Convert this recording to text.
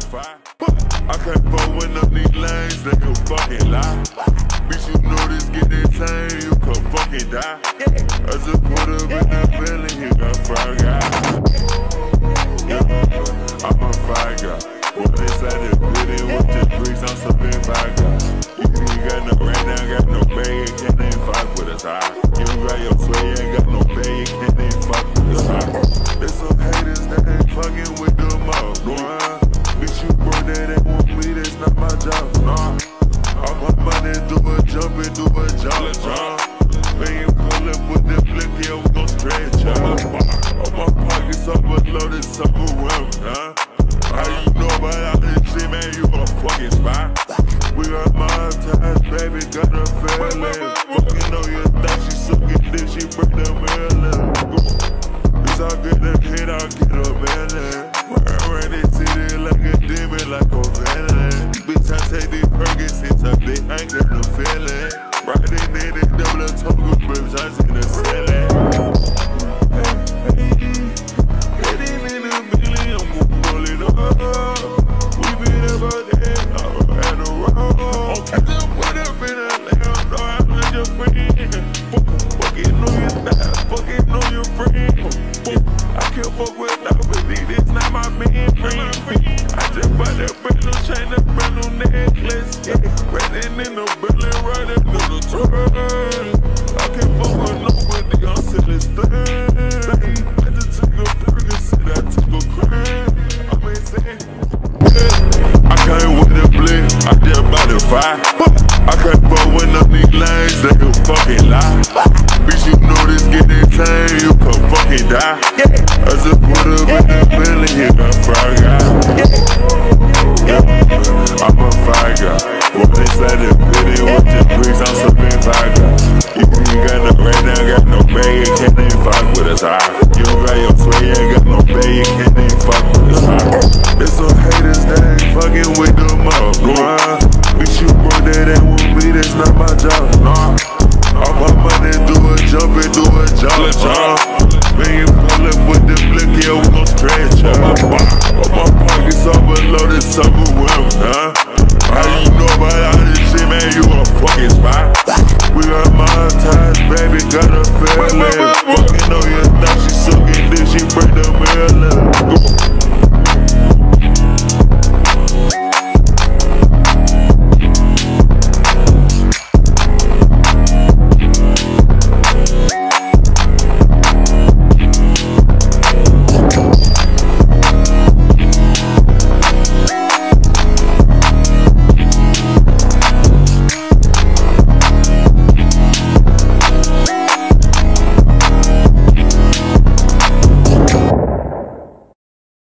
fire. I can't fuck with none of these lanes, they can fucking lie. Bitch, you know this get insane, you can fucking die. As a quarter in the building, he got fire guy. Yeah, I'm a fire guy. When inside the building with the bricks, I'm serving fire guys. You ain't got no right now, got no bag, you can't even fuck with us high. You got your sweat, you ain't got no bag, you can't even fuck with us high. There's some haters that ain't fucking with them up, boy. Bitch, you broke that ain't want me, that's not my job, nah. All my money do a jump and do a jump. When you pull up with the blick, yeah, we gon' stretch up. All my pockets overloaded, so overwhelmed, huh? How you know about all this shit, man? You a fucking spy. We got my ties, baby, got a feeling. Fucking on your thigh, she sucking dick, she break the melon. Bitch, I'll get the hit, I'll get a melon. Run this city like a demon, like a villain. Bitch, I take these Percocets, I think I ain't got no feeling. Riding in the double of Tonga bricks, I see the ceiling. Heading in the million, I'm gon' pull it up. We been about that, all at the road. I just put up in a lamb, no, I'm not your friend. Fucking know your style, fucking know your friend. I can't fuck with nobody, this not my man friend. I just bought that brand new chain, that brand new necklace. Riding in the building, riding in the truck. I can't fuck with nobody, I'm selling stuff. I just took a Percocet, I took a crap. I'm insane. I came with the blick, I just bought the fire. I can't fuck with none of these lanes, they can fucking lie. Bitch, you know this get insane, you can fucking die. As a quarter